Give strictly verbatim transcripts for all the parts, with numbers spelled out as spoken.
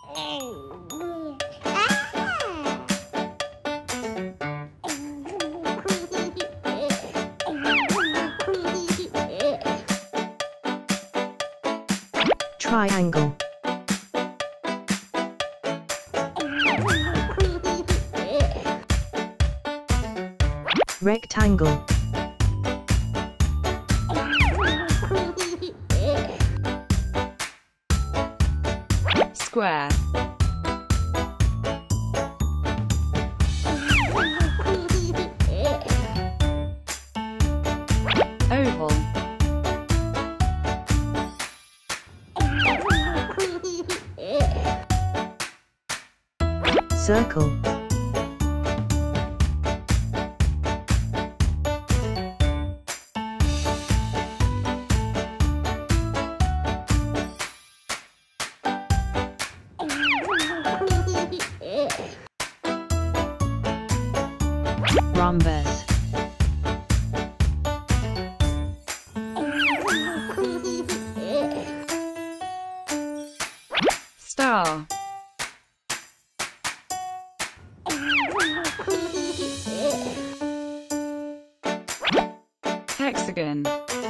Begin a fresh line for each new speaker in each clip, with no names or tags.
Triangle. Rectangle.
Square. Oval.
Circle. Rhombus.
Star. Hexagon.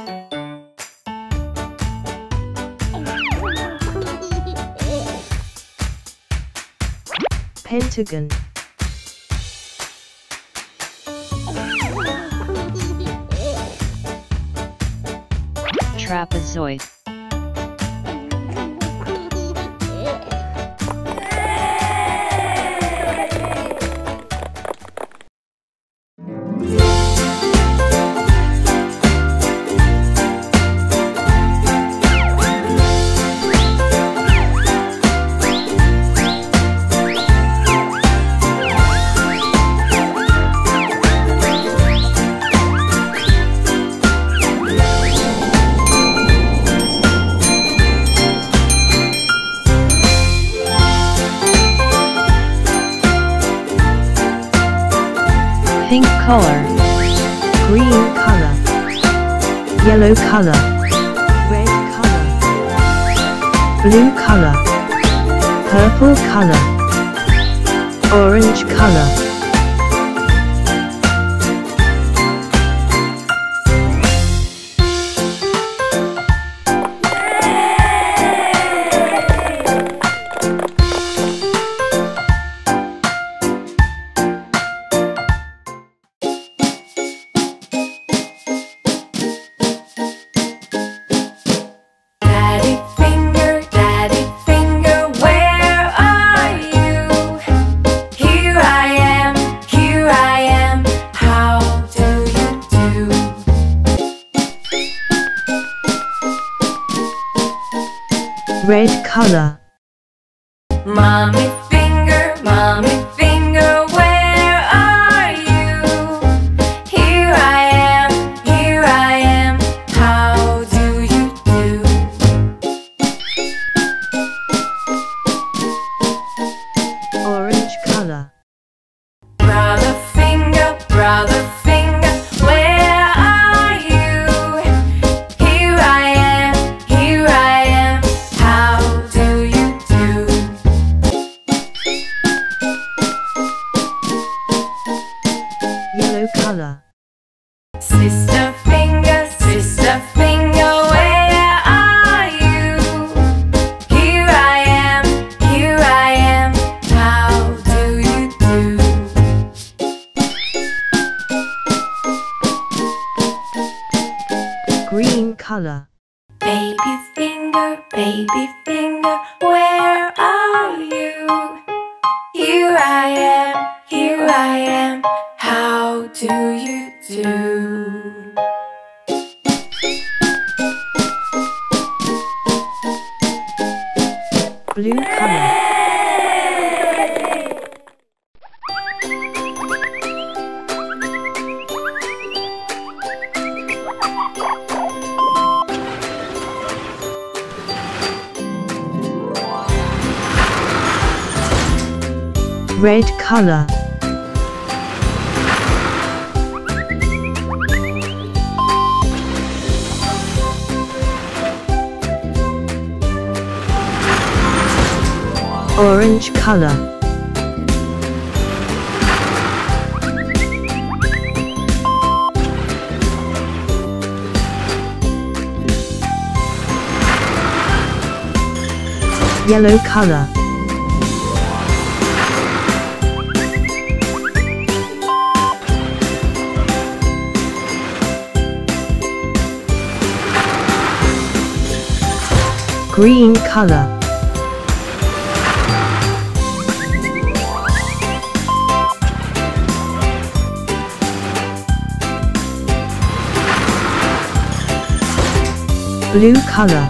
Pentagon. Trapezoid. Pink color, green color, yellow color, red color, blue color, purple color, orange color. Red color.
Mommy finger, mommy finger, where are you? Here I am, here I am, how do you do?
Orange color.
Brother finger, brother finger, where are you? Here I am, here I am, how do you do?
Yellow color.
Sister finger, sister finger, where are you? Here I am, here I am, how do you do?
Green color.
Baby finger, baby finger, where are you? Here I am, here I am, how do you do?
Blue color. Red color. Orange color. Yellow color. Green color. Blue color.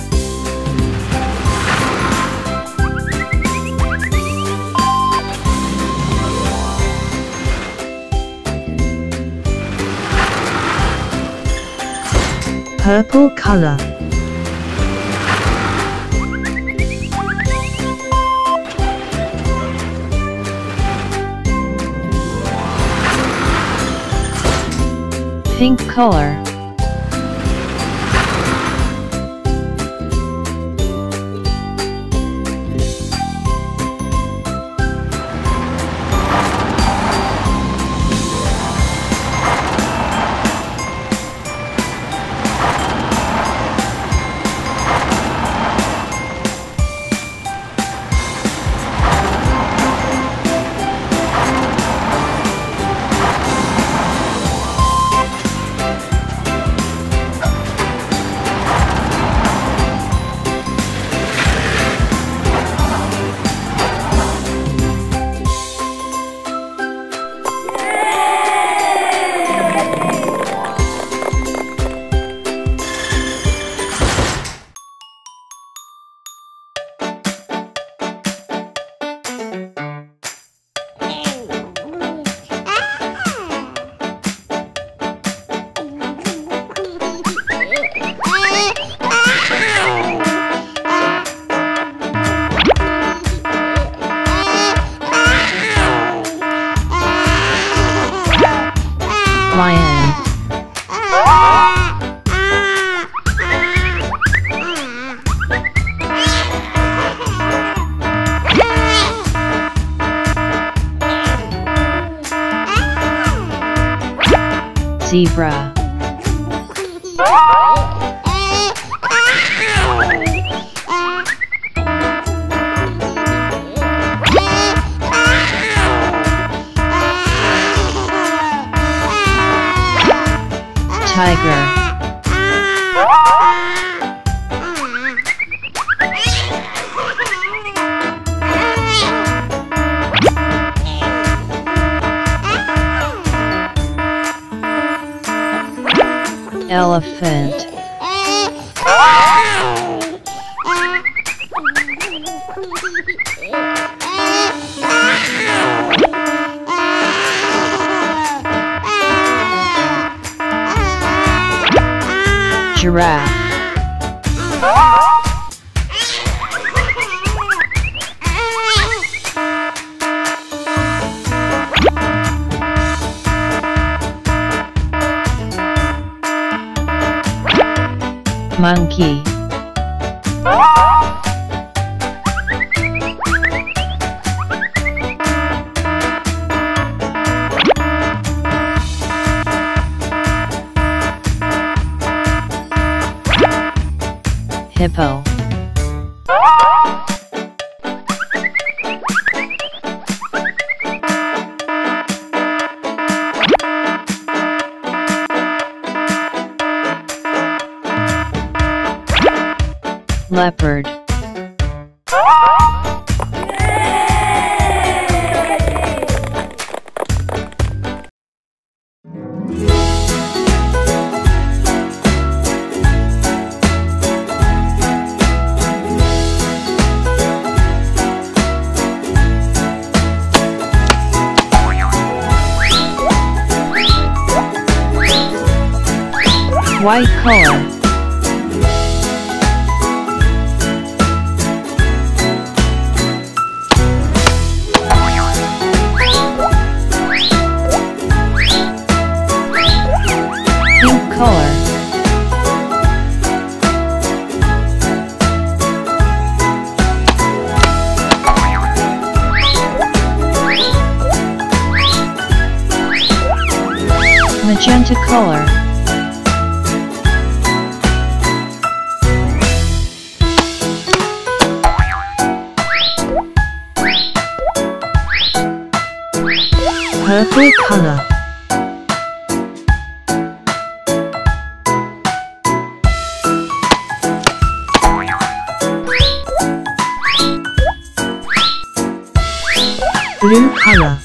Purple color.
Pink color. Lion. Zebra. Tiger. Elephant. Giraffe. Monkey. Hippo. Leopard. White color. Pink color. Magenta color.
Purple color. Blue color.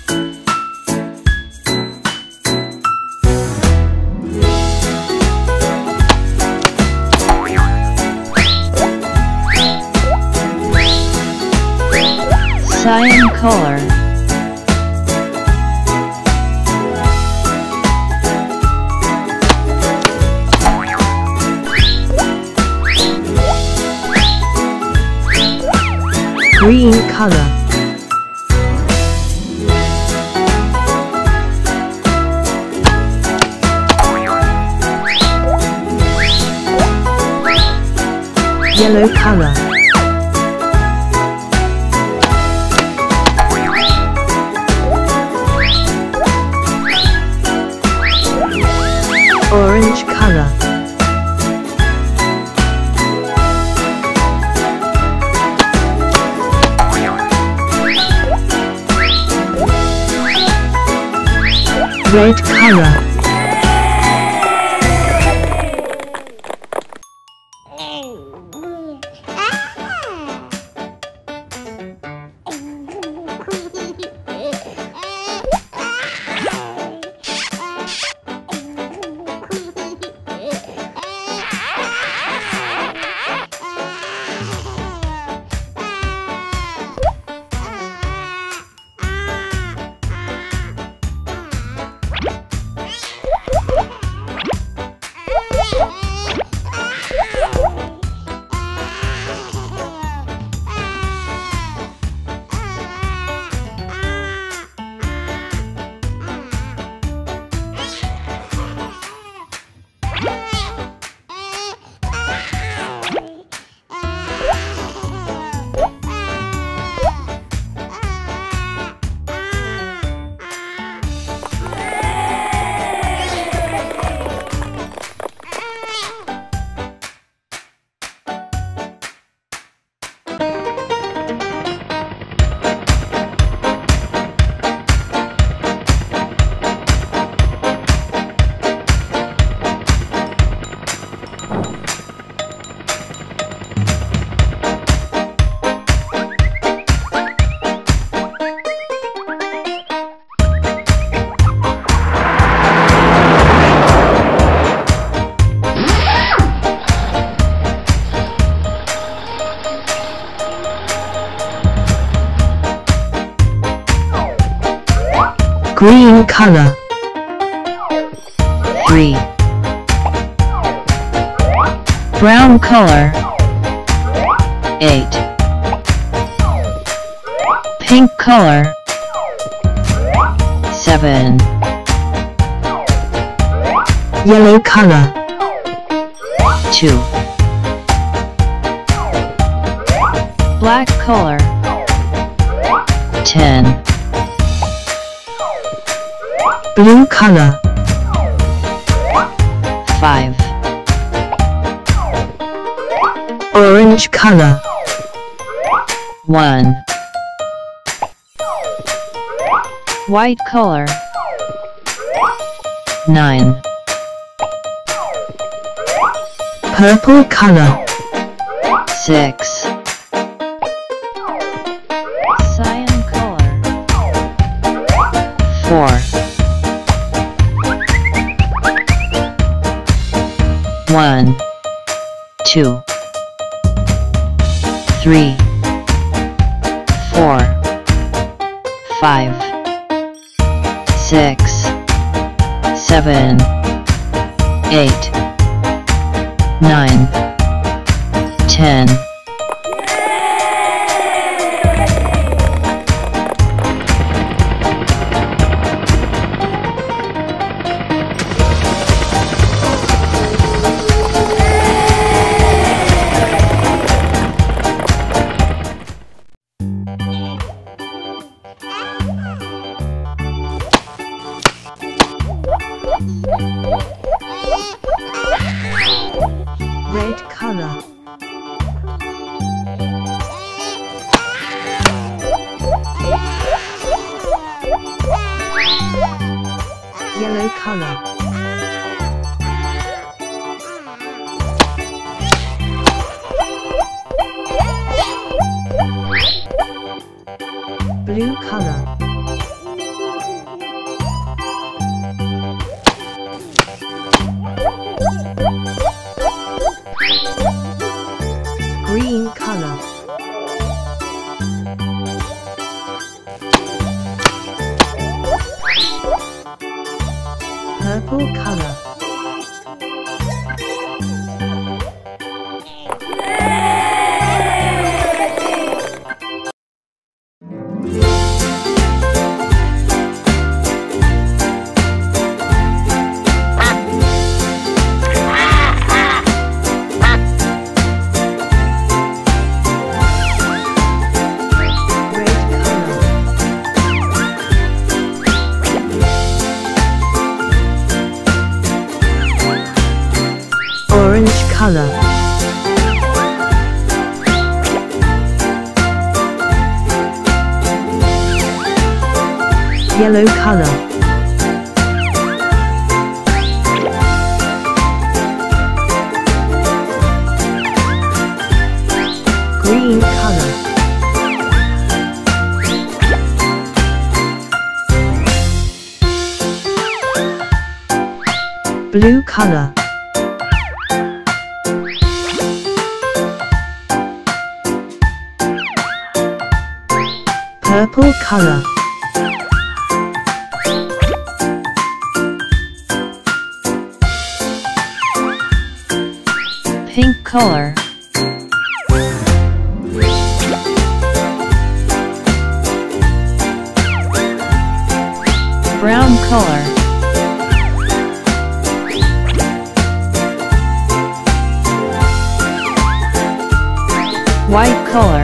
Cyan color.
Green color. Yellow color. Orange color. Red color. Green color.
Three. Brown color. Eight. Pink color. Seven.
Yellow color.
Two. Black color. Ten.
Blue color.
Five.
Orange color.
One. White color. Nine.
Purple color.
Six. Cyan color. Four. One. Two. Three. Four. Five. Six. Seven. Eight. Nine. Ten.
Thank you.
Yellow color. Blue color. Green color. Purple color. Orange color. Yellow color. Green color. Blue color. Purple color.
Pink color. Brown color. White color.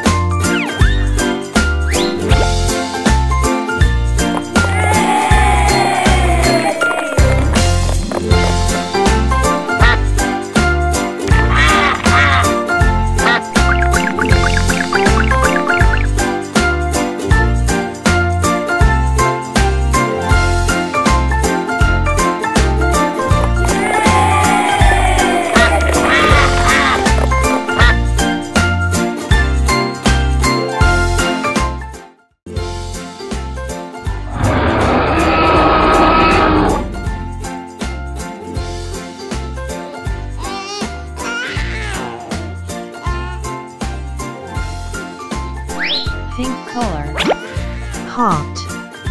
Pink color.
Heart.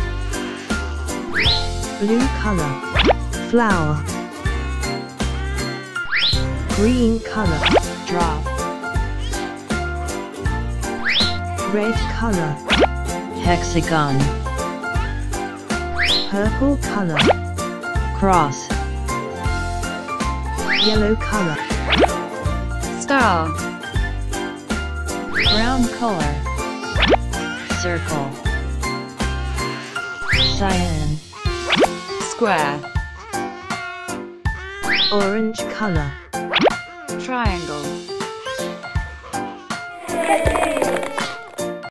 Blue color. Flower. Green color.
Drop.
Red color.
Hexagon.
Purple color.
Cross.
Yellow color.
Star.
Brown color. Circle. Cyan.
Square.
Orange color.
Triangle.